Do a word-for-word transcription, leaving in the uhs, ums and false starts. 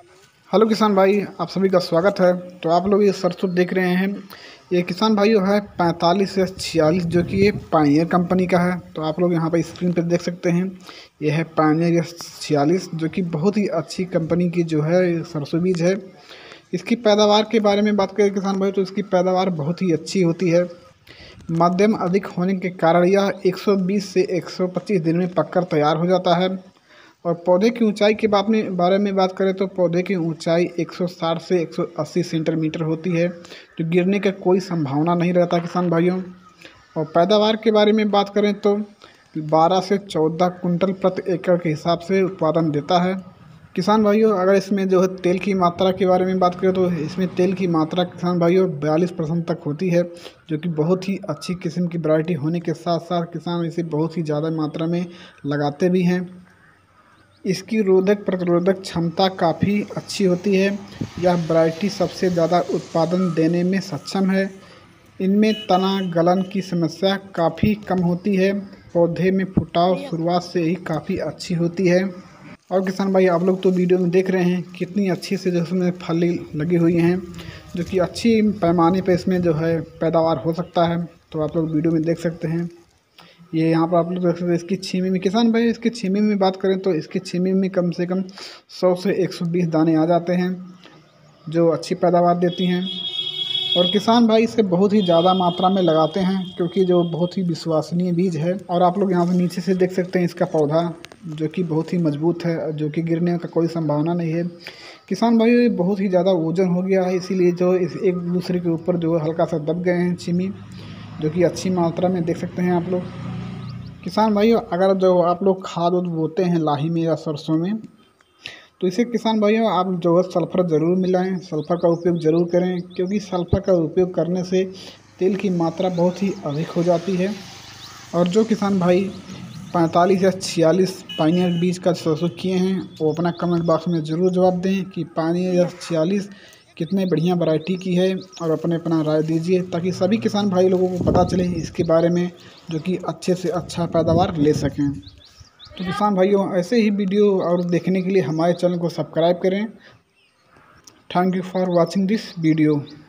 Hello किसान भाई, आप सभी का स्वागत है। तो आप लोग ये सरसों देख रहे हैं, ये किसान भाइयों है पैंतालीस या छियालीस, जो कि ये पायनियर कंपनी का है। तो आप लोग यहाँ पर स्क्रीन पर देख सकते हैं, ये है पायनियर या छियालीस, जो कि बहुत ही अच्छी कंपनी की जो है सरसों बीज है। इसकी पैदावार के बारे में बात करें किसान भाई, तो इसकी पैदावार बहुत ही अच्छी होती है। मध्यम अधिक होने के कारण यह एक सौ बीस से एक सौ पच्चीस दिन में पककर तैयार हो जाता है। और पौधे की ऊंचाई के बात में बारे में बात करें तो पौधे की ऊंचाई एक सौ साठ से एक सौ अस्सी सेंटीमीटर होती है, जो गिरने का कोई संभावना नहीं रहता किसान भाइयों। और पैदावार के बारे में बात करें तो बारह से चौदह कुंटल प्रति एकड़ के हिसाब से उत्पादन देता है। किसान भाइयों, अगर इसमें जो है तेल की मात्रा के बारे में बात करें तो इसमें तेल की मात्रा किसान भाइयों बयालीस परसेंट तक होती है, जो कि बहुत ही अच्छी किस्म की वैरायटी होने के साथ साथ किसान इसे बहुत ही ज़्यादा मात्रा में लगाते भी हैं। इसकी रोधक प्रतिरोधक क्षमता काफ़ी अच्छी होती है। यह वैरायटी सबसे ज़्यादा उत्पादन देने में सक्षम है। इनमें तना गलन की समस्या काफ़ी कम होती है। पौधे में फुटाव शुरुआत से ही काफ़ी अच्छी होती है। और किसान भाई, आप लोग तो वीडियो में देख रहे हैं कितनी अच्छी से जो इसमें फली लगी हुई हैं, जो कि अच्छी पैमाने पे इसमें जो है पैदावार हो सकता है। तो आप लोग वीडियो में देख सकते हैं, ये यहाँ पर आप लोग देख सकते हैं इसकी छीमी में। किसान भाई, इसकी छीमी में बात करें तो इसकी छीमी में कम से कम सौ से एक सौ बीस दाने आ जाते हैं, जो अच्छी पैदावार देती हैं। और किसान भाई इसे बहुत ही ज़्यादा मात्रा में लगाते हैं, क्योंकि जो बहुत ही विश्वसनीय बीज है। और आप लोग यहाँ से नीचे से देख सकते हैं इसका पौधा, जो कि बहुत ही मजबूत है, जो कि गिरने का कोई संभावना नहीं है। किसान भाई, ये बहुत ही ज़्यादा वजन हो गया है, इसीलिए जो इस एक दूसरे के ऊपर जो है हल्का सा दब गए हैं छीमी, जो कि अच्छी मात्रा में देख सकते हैं आप लोग। किसान भाइयों, अगर जो आप लोग खाद उद बोते हैं लाही में या सरसों में, तो इसे किसान भाइयों आप जो है सल्फ़र ज़रूर मिलाएं, सल्फ़र का उपयोग ज़रूर करें, क्योंकि सल्फ़र का उपयोग करने से तेल की मात्रा बहुत ही अधिक हो जाती है। और जो किसान भाई पैंतालीस या छियालीस पायनियर बीज का सरसों किए हैं, वो अपना कमेंट बॉक्स में ज़रूर जवाब दें कि पायनियर या छियालीस कितने बढ़िया वैरायटी की है, और अपने अपना राय दीजिए, ताकि सभी किसान भाई लोगों को पता चले इसके बारे में, जो कि अच्छे से अच्छा पैदावार ले सकें। तो किसान भाइयों, ऐसे ही वीडियो और देखने के लिए हमारे चैनल को सब्सक्राइब करें। Thank you for watching this video.